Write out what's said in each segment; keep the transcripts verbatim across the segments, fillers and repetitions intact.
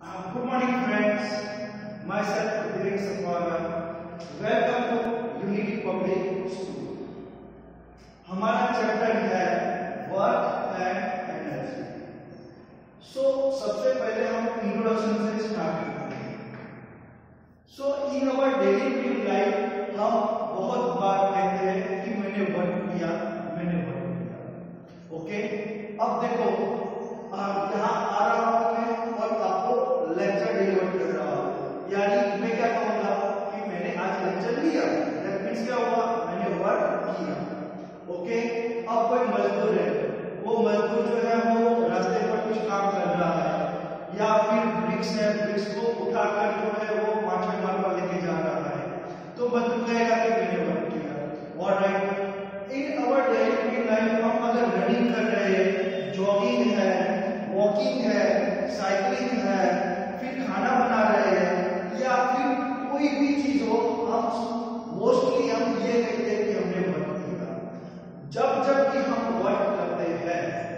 Uh, good morning, friends. Myself, Direk Sapara. Welcome to Unity Public School. हमारा chapter है work and energy. So सबसे पहले हम introduction से स्टार्ट करते हैं. So in our daily life हम बहुत बार कहते हैं कि मैंने वर्क किया, मैंने वर्क किया. ओके, अब देखो यहाँ आ रहा हूँ मैं और आपको लेक्चर डिलीवर कर रहा हूँ. यानी मैं क्या कहूँगा कि मैंने आज लेक्चर लिया. दैट मींस क्या हुआ, मैंने वर्क किया. ओके, अब कोई मजदूर है, वो मजदूर जो है वो रास्ते पर कुछ काम कर रहा है, या फिर ब्रिक्स है, ब्रिक्स को उठाकर जो है वो पांचवें माल पर लेके जा रहा है. तो मजदूर कहेगा कि मैंने वर्क किया. Alright, in our daily life हम अगर रनिंग कर रहे हैं, जॉगिंग है, वॉकिंग है, साइकिलिंग है, फिर खाना बना रहे हैं, या फिर कोई भी चीज हो, हम मोस्टली हम ये कहते हैं कि हमने वर्क किया. जब जब कि हम वर्क करते हैं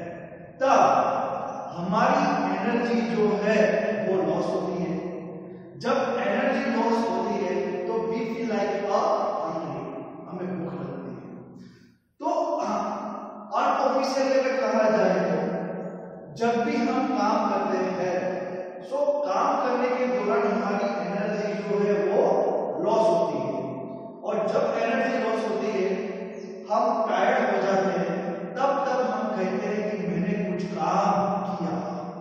तब हमारी एनर्जी जो है वो लॉस होती है. जब एनर्जी लॉस होती है तो we feel like a hungry, हमें भूख लगती है. तो अनऑफिशियल में कहा जाए तो जब भी हम काम करते हैं, सो काम करने के दौरान हमारी एनर्जी जो है वो लॉस होती है. और जब एनर्जी लॉस होती है, हम टायर्ड हो जाते हैं, तब तक हम कहते हैं कि मैंने कुछ काम किया.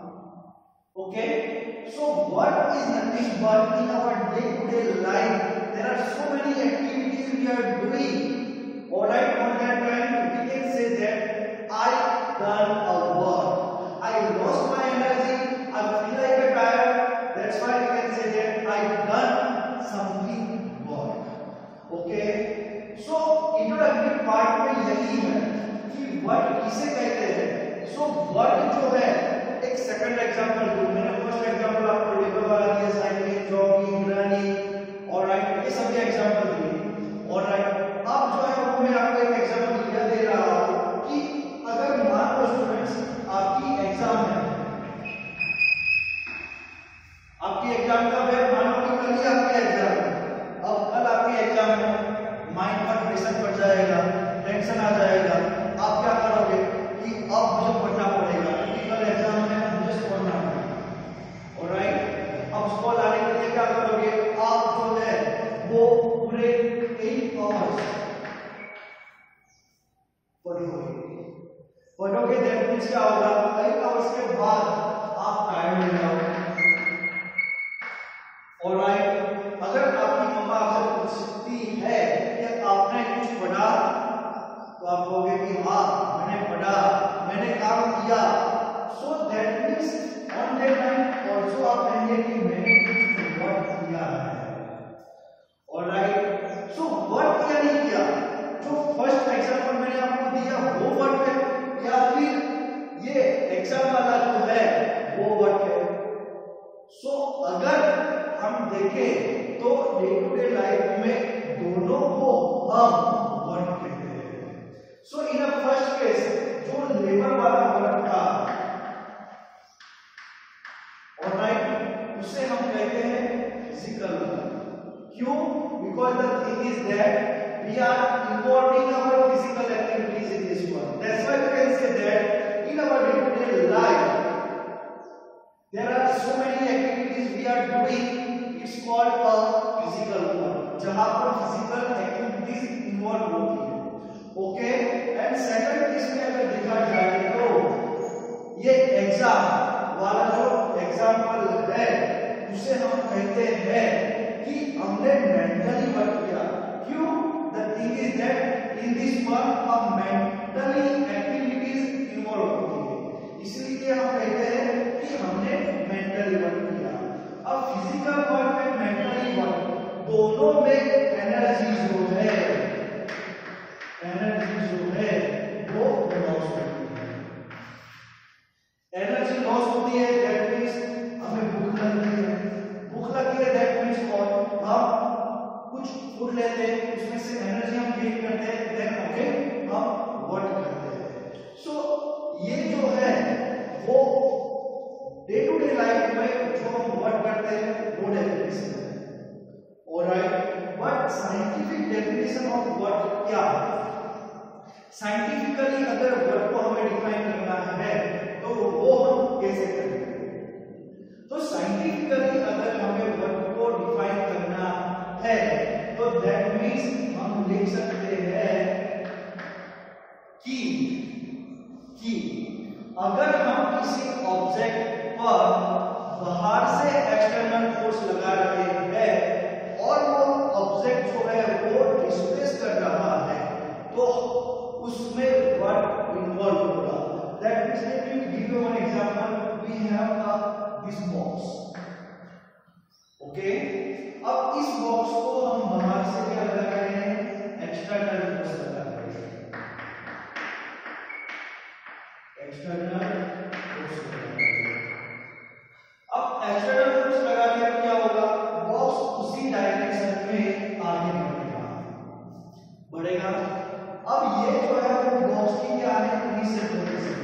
Okay, so work is nothing but in our day to day life there are so many activities we are doing. Alright, on that time we can say that I done a work. I lost my energy, I feel like a tired. That's why you can say that I done something work. Okay. So introductory part में यही है कि work किसे कहते हैं. So work जो है, एक सेकंड एग्जांपल दूं. मैंने फर्स्ट एग्जांपल आपको लेबर वाला दिया, साइकिलिंग, जॉगिंग, रनिंग. ऑलराइट, ये सब के एग्जांपल दिए. ऑलराइट, अब जो है वो मैं आपको एक एग्जांपल दिया दे रहा हूं कि अगर मान लो स्टूडेंट्स आपकी एग्जाम है, आपकी एग्जाम कब है, मान लो कि कल ही आपकी एग्जाम है. अब कल आपकी एग्जाम है, माइंड पर प्रेशर पड़ जाएगा, टेंशन आ जाएगा. आप क्या करोगे कि अब मुझे पढ़ना पड़ेगा क्योंकि कल एग्जाम है, मुझे पढ़ना पड़ेगा. ऑलराइट, अब स्कूल आने के लिए क्या करोगे, आप जो है वो पूरे एट आवर्स पढ़ोगे. पढ़ोगे दैट मींस क्या होगा, एट आवर्स के बाद आप टायर्ड हो जाओगे. ऑलराइट, अगर आपकी मम्मा आपसे पूछती है कि आपने कुछ पढ़ा, तो आप कहोगे कि हाँ मैंने पढ़ा, मैंने काम किया. So that means on that time also आप कहेंगे कि मैंने कुछ वर्क किया है. ऑलराइट, सो वर्क किया नहीं किया, जो फर्स्ट एग्जांपल मैंने आपको दिया वो वर्क है, या फिर ये एग्जाम वाला जो है वो वर्क है. सो so, अगर हम देखें तो डे टू डे लाइफ में दोनों को हम वर्क कहते हैं. So in a first case जो लेबर वाला वर्क था, ऑलराइट, उसे हम कहते हैं फिजिकल वर्क. क्यों? Because the thing is that we are involving our physical activities in this work. That's why we can say that in our day-to-day life there are so many activities we are doing. It's called a physical work, जहाँ पर physical activities involved होती है. Okay, and second इसमें अगर देखा जाए तो ये एग्जाम वाला जो एग्जाम्पल है उसे हम कहते हैं कि हमने मेंटली वर्क किया. क्यों? The thing is that in this work a mentally activities involved होती है, इसलिए हम कहते हैं कि हमने मेंटली वर्क किया. अब फिजिकल वर्क में मेंटली वर्क दोनों में एनर्जी जो है, एनर्जी जो है वो लॉस होती है. एनर्जी लॉस होती है दैट मींस हमें भूख लगती है. भूख लगती है दैट मींस और हम कुछ फूड लेते हैं, उसमें से एनर्जी हम गेन करते हैं, देन ओके हम वर्क करते हैं. सो ये जो है वो डे टू डे लाइफ में साइंटिफिकली अगर वर्ड को हमें डिफाइन करना है तो वो हम कैसे करेंगे? तो साइंटिफिकली अगर हमें वर्ड को डिफाइन करना है तो दैट मींस हम लिख सकते हैं कि कि अगर हम किसी ऑब्जेक्ट पर बाहर से एक्सटर्नल फोर्स लगा रहे हैं और वो ऑब्जेक्ट जो है वो डिस्प्लेस कर रहा है तो उसमें वर्ड इन्वॉल्व होगा। That means let me give you one example. We have a this box, okay. अब इस बॉक्स को हम बाहर से क्या लगा रहे हैं? एक्सटर्नल फोर्स लगा रहे हैं, एक्सटर्नल फोर्स लगा रहे हैं। अब एक्सटर्नल फोर्स लगाने पर क्या होगा? बॉक्स उसी डायरेक्शन में आगे बढ़ेगा बढ़ेगा अब ये जो है वो बॉक्स की क्या है? इनिशियल पोजीशन,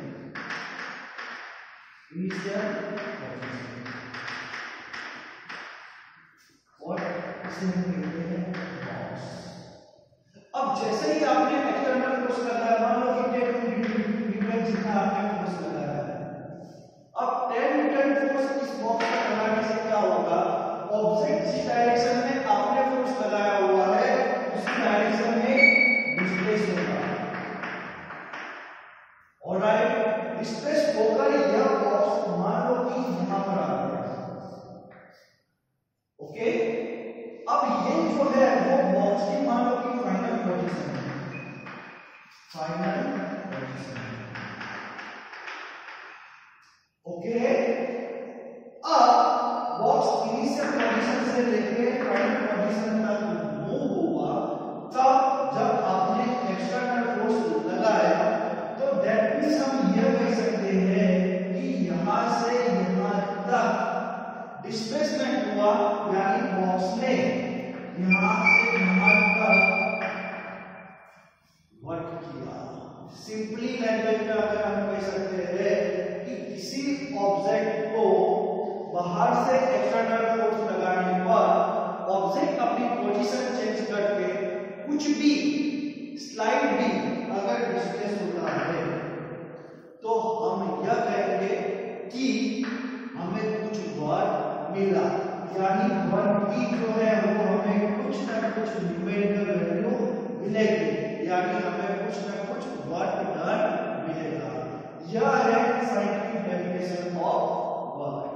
इनिशियल पोजीशन, और इसे हम कहते हैं बॉक्स। अब जैसे ही आपने एक्सटर्नल फोर्स लगाया, मान लो कि टेन न्यूटन जितना आपने फोर्स लगाया है, अब टेन न्यूटन फोर्स इस बॉक्स पर लगाने से क्या होगा? ऑब्जेक्ट जिस डायरेक्शन में आपने फोर्स लगाया हुआ है उसी डायरेक्शन में डिस्प्लेस होगा। ऑलराइट, डिस्प्लेस होकर यह बॉक्स मान लो कि यहां पर आ गया, ओके। अब ये जो है वो बॉक्स की मान लो कि फाइनल पोजीशन है, फाइनल पोजीशन, ओके। अब बॉक्स इनिशियल पोजीशन से लेके फाइनल पोजीशन तक मूव हुआ, तब जब आपने एक्सटर्नल फोर्स लगाया तो दैट मींस हम यह कह सकते हैं कि यहां से यहां तक डिस्प्लेसमेंट हुआ, यानी बॉक्स ने यहां से यहां तक वर्क किया। सिंपली लैंग्वेज में अगर हम कह सकते हैं कि किसी ऑब्जेक्ट को बाहर से एक्सटर्नल फोर्स लगाने पर ऑब्जेक्ट अपनी पोजीशन चेंज करके कुछ भी स्लाइड भी अगर डिस्प्लेस होता है तो हम यह कहेंगे कि हमें कुछ वर्क मिला, यानी वर्क की जो है वो हमें कुछ ना कुछ न्यूमेरिकल वैल्यू मिलेगी, यानी हमें कुछ ना कुछ वर्क डन मिलेगा। यह है साइंटिफिक डेफिनेशन ऑफ वर्क।